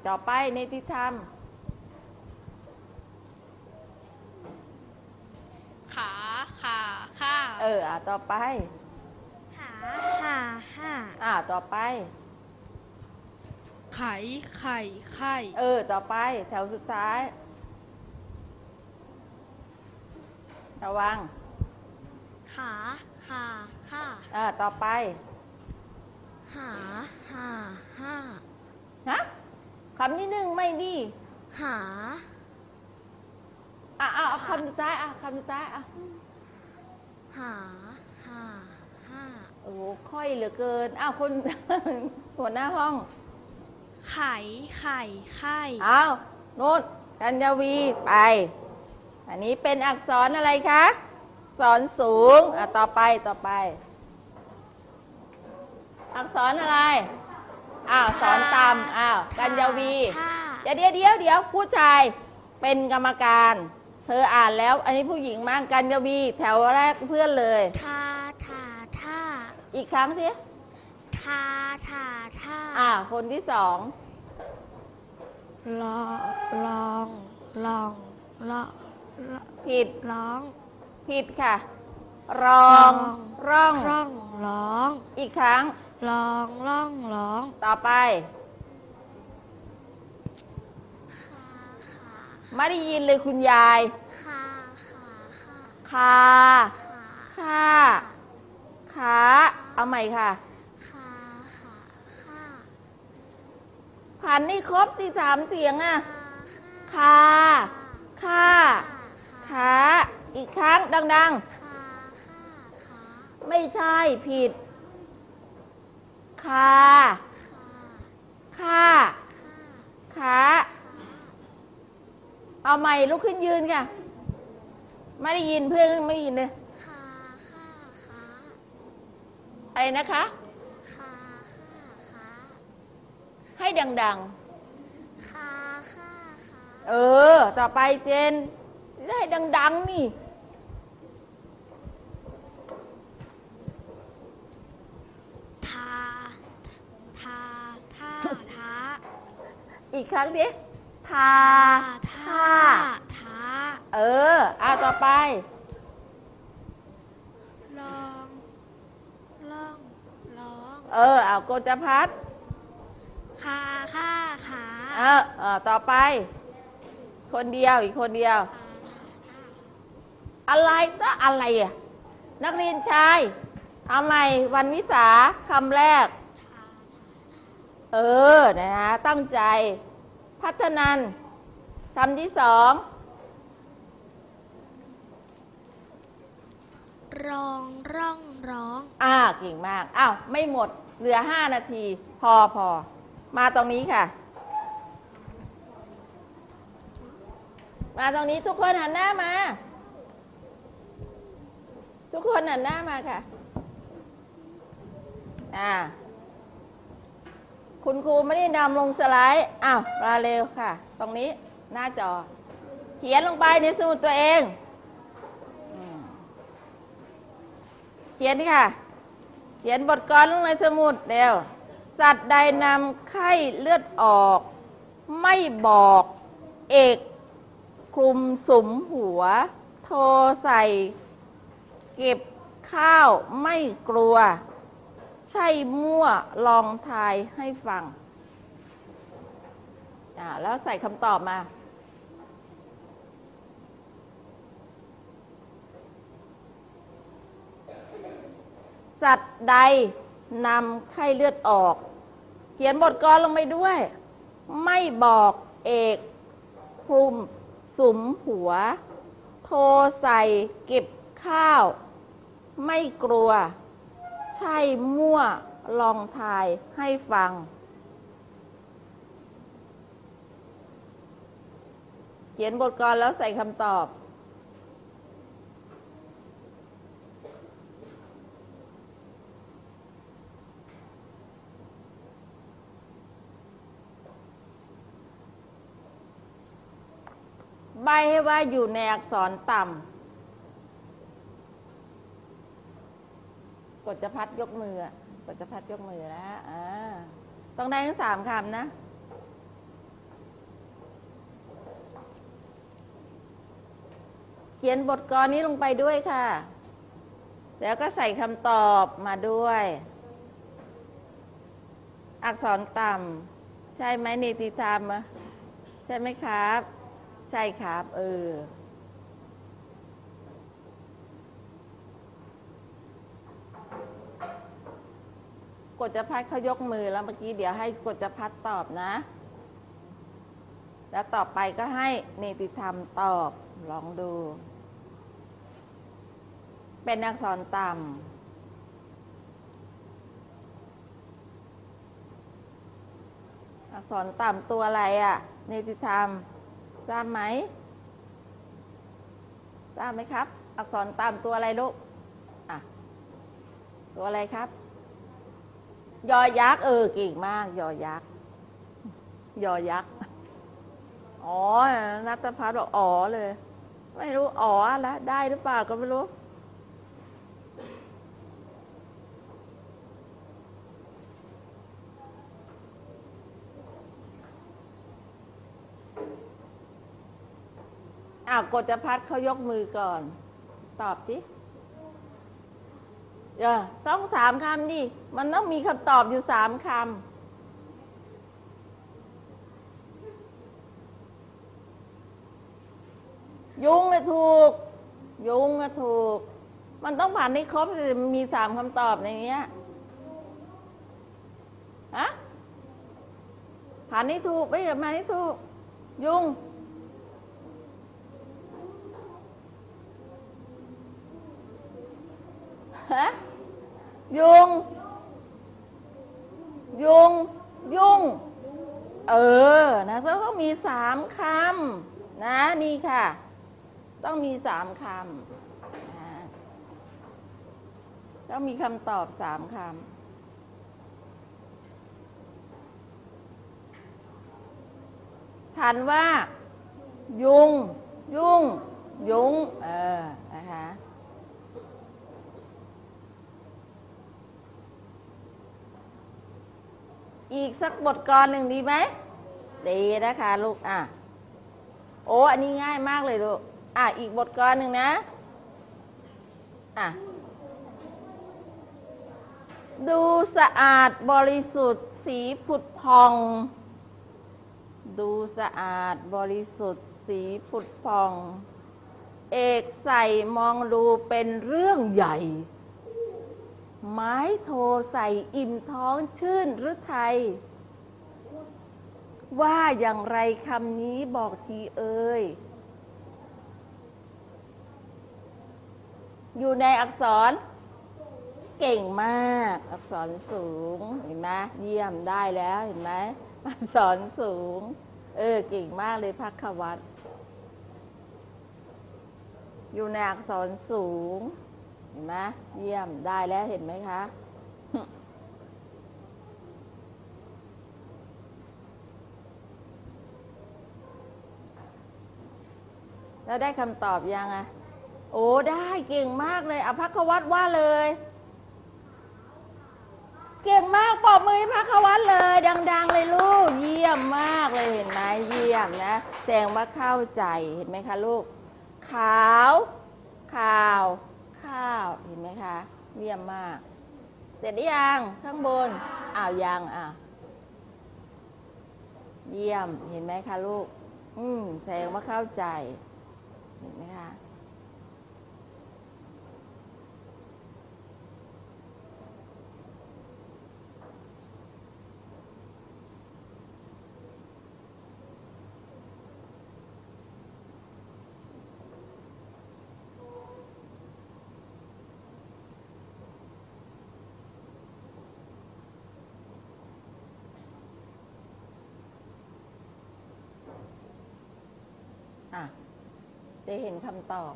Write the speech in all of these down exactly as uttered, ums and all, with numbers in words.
ต่อไปเนติธรรมขาขาข้าเอออ่ะต่อไปหาห่าห้าอ่ะต่อไปไขไข่ไข่เออต่อไปแถวสุดท้ายระวังขาขาข้าอ่ะต่อไปหาห่าห้าฮะคำที่หนึ่งไม่ดีหาอ่ะอ่ะเอาคำสุดท้ายอ่ะคำสุดท้ายอ่ะหาห่าห้าโอ้โหค่อยเหลือเกินอ้าวคน หัวหน้าห้องไข่ไข่ไข่อ้าวโน้ตกัญญาวีไปอันนี้เป็นอักษรอะไรคะสอนสูงอ่ะต่อไปต่อไป อักษรอะไรอ้าวสอนต่ำอ้าวกัญญาวีเดี๋ยวเดี๋ยวเดี๋ยวเดี๋ยวผู้ชายเป็นกรรมการ เธออ่านแล้ว อันนี้ผู้หญิงมั่งกัญญาวีแถวแรกเพื่อนเลยทาทาท่าอีกครั้งสิทาทาท่าอ่าคนที่สองลอลองลองลอผิดร้องผิดค่ะรองร่องร่องร้องอีกครั้งลองร่องร้องต่อไปไม่ได้ยินเลยคุณยายคาขาคาค่าขาเอาใหม่ค่ะคาขาค่าผ่านนี่ครบที่สามเสียงอ่ะคาค่าขาอีกครั้งดังๆไม่ใช่ผิดคาค่าขาเอาใหม่ลุกขึ้นยืนค่ะไม่ได้ยินเพื่อนไม่ได้ยินเลยอะไรนะคะให้ดังๆเออต่อไปเจนได้ดังๆนี่ทาทาท่าท้าอีกครั้งดิทาท่าท้าเออเอาต่อไปลองล่องร้องเออเอาโกจพัฒน์คาค่าขาเออเออต่อไปคนเดียวอีกคนเดียวอะไรก็อะไรอ่ะนักเรียนชายเอาใหม่วันวิสาคำแรกเออนะฮะตั้งใจพัฒนันคำที่สองร้องร่องร้องอ่าเก่งมากอ้าวไม่หมดเหลือห้านาทีพอพอมาตรงนี้ค่ะมาตรงนี้ทุกคนหันหน้ามาทุกคนหันหน้ามาค่ะอ่าคุณครูไม่ได้นำลงสไลด์อ้าวมาเร็วค่ะตรงนี้หน้าจอเขียนลงไปในสมุดตัวเองเขียนค่ะเขียนบทกลอนลงในสมุดเร็วสัตว์ใดนำไข้เลือดออกไม่บอกเอกคลุมสุมหัวโทใส่เก็บข้าวไม่กลัวใช่มั่วลองทายให้ฟังอ่าแล้วใส่คำตอบมาสัตว์ใดนำไข้เลือดออกเขียนบทกลอนลงไปด้วยไม่บอกเอกคลุมสุมหัวโทใส่เก็บข้าวไม่กลัวใช่มั่วลองทายให้ฟังเขียนบทกลอนแล้วใส่คำตอบใบให้ว่าอยู่ในอักษรต่ำกฎจพัฒน์ยกมือกฎจพัฒน์ยกมือแล้วอ่าต้องได้ทั้งสามคำนะเขียนบทกลอนนี้ลงไปด้วยค่ะ แล้วก็ใส่คำตอบมาด้วย อักษรต่ำใช่ไหมนิติธรรมอะใช่ไหมครับ ใช่ครับเออกฎจพัฒน์เขายกมือแล้วเมื่อกี้เดี๋ยวให้กฎจพัฒน์ตอบนะ แล้วต่อไปก็ให้เนติธรรมตอบลองดู เป็นอักษรต่ำอักษรต่ำตัวอะไรอ่ะเนติธรรมทราบไหมทราบไหมครับ อักษรต่ำตัวอะไรลูกอ่ะตัวอะไรครับ ยอยักษ์เออเก่งมากยอยักษ์ยอยักษ์อ๋อนัทพัฒน์บอกอ๋อเลยไม่รู้อ๋อแล้วได้หรือเปล่าก็ไม่รู้อ้าวกฎจพัฒน์เขายกมือก่อนตอบสิเออต้องสามคำดิมันต้องมีคำตอบอยู่สามคำยุงอะถูกยุงอะถูกมันต้องผ่านให้ครบเลยมันมีสามคำตอบในนี้ฮะผ่านให้ถูกไม่เดี๋ยวมาให้ถูกยุงฮะยุงยุงยุงเออนะต้องมีสามคำนะนี่ค่ะต้องมีสามคำนะต้องมีคำตอบสามคำทันว่ายุงยุงยุงเออนะคะอีกสักบทกลอนหนึ่งดีไหมดีนะคะลูกอ่ะโอ้อันนี้ง่ายมากเลยลูกอ่ะอีกบทกลอนหนึ่งนะอ่ะดูสะอาดบริสุทธิ์สีผุดพองดูสะอาดบริสุทธิ์สีผุดพองเอกใส่มองดูเป็นเรื่องใหญ่ไม้โทใส่อิ่มท้องชื่นหรือไทยว่าอย่างไรคำนี้บอกทีเอ่ยอยู่ในอักษรเก่งมากอักษรสูงเห็นไหมเยี่ยมได้แล้วเห็นไหมอักษรสูงเออเก่งมากเลยภัควัตรอยู่ในอักษรสูงเห็นไหมเยี่ยมได้แล้วเห็นไหมคะแล้วได้คำตอบยังอ่ะโอ้ได้เก่งมากเลยอภัควัตรว่าเลยเก่งมากปรบมือภัควัตรเลยดังๆเลยลูกเยี่ยมมากเลยเห็นไหมเยี่ยมนะแสดงว่าเข้าใจเห็นไหมคะลูกขาวข่าวข้าวเห็นไหมคะเยี่ยมมากเสร็จหรือยังข้างบนอ้าวยังอ่ะเยี่ยมเห็นไหมคะลูกอืมแสดงว่าเข้าใจเห็นไหมคะอ่ะได้เห็นคำตอบ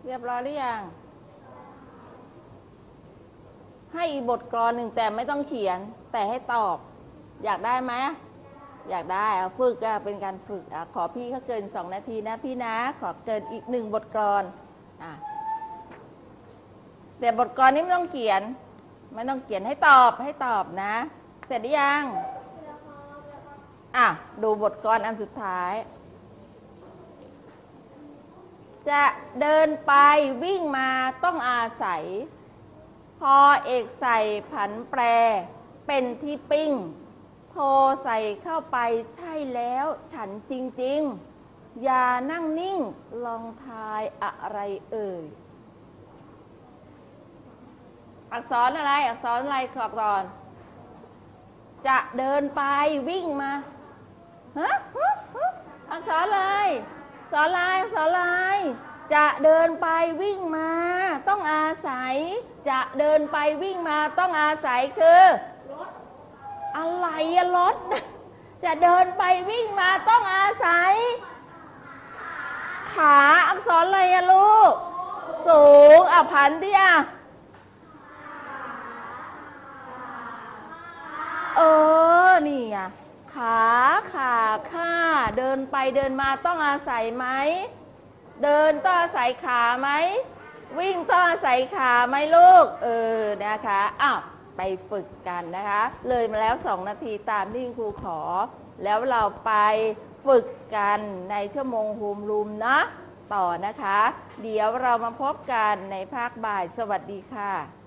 เรียบร้อยหรือยังให้อีกบทกลอนหนึ่งแต่ไม่ต้องเขียน แต่ให้ตอบ อยากได้ไหมอยากได้เอาฝึกอะเป็นการฝึกอะขอพี่เขาเกินสองนาทีนะพี่นะ ขอเกินอีกหนึ่งบทกลอนอ่ะแต่บทกลอนนี้ไม่ต้องเขียน ไม่ต้องเขียนให้ตอบให้ตอบนะ เสร็จหรือยังอ่ะดูบทกลอนอันสุดท้าย จะเดินไปวิ่งมาต้องอาศัย พอเอกใส่ผันแปรเป็นที่ปิ้งโทใส่เข้าไปใช่แล้วฉันจริงๆอย่านั่งนิ่งลองทายอะไรเอ่ยอักษรอะไรอักษรอะไรขอก่อนจะเดินไปวิ่งมาฮะฮะฮะอักษรอะไรอักษรอะไรอักษรอะไรจะเดินไปวิ่งมาต้องอาศัยจะเดินไปวิ่งมาต้องอาศัยคือรถอะไรอะรถจะเดินไปวิ่งมาต้องอาศัยขาอักษรอะไรอะลูกสูงอ่ะพันที่อ่ะเออนี่ไงขาขาข้าเดินไปเดินมาต้องอาศัยไหมเดินต้องอาศัยขาไหมวิ่งต้องอาศัยขาไหมลูกเออนะคะอ้าวไปฝึกกันนะคะเลยมาแล้วสองนาทีตามที่ครูขอแล้วเราไปฝึกกันในชั่วโมงโฮมรูมนะต่อนะคะเดี๋ยวเรามาพบกันในภาคบ่ายสวัสดีค่ะ